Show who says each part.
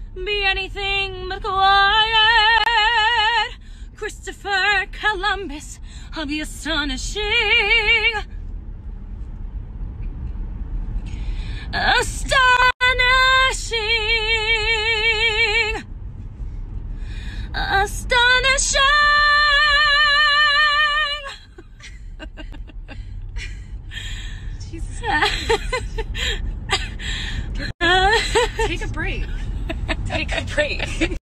Speaker 1: be anything but quiet. Christopher Columbus of the astonishing. Astonishing. Astonishing.
Speaker 2: Jesus. Take a break. Take a break.